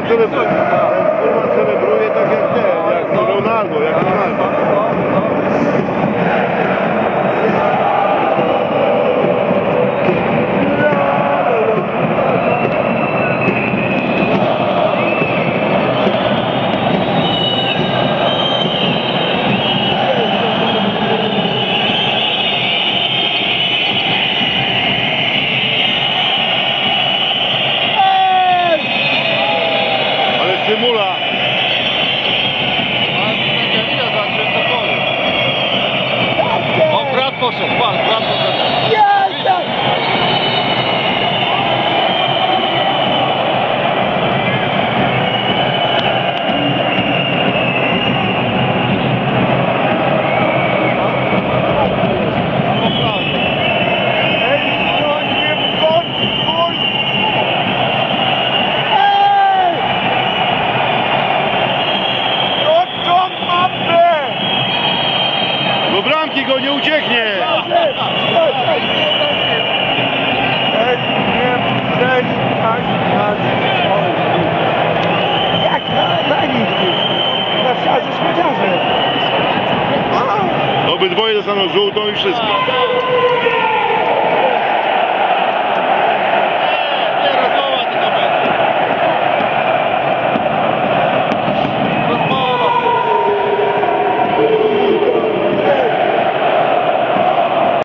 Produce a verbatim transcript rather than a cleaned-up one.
celebruje, kurwa celebruje tak jak ten, jak Ronaldo, jak Ronaldo. Symula. O, brat poszedł, pan, brat poszedł. Do bramki go nie ucieknie! Jak na nich? Na wsiadzie śmieciarze. Obydwoje dostaną żółtą i wszystko.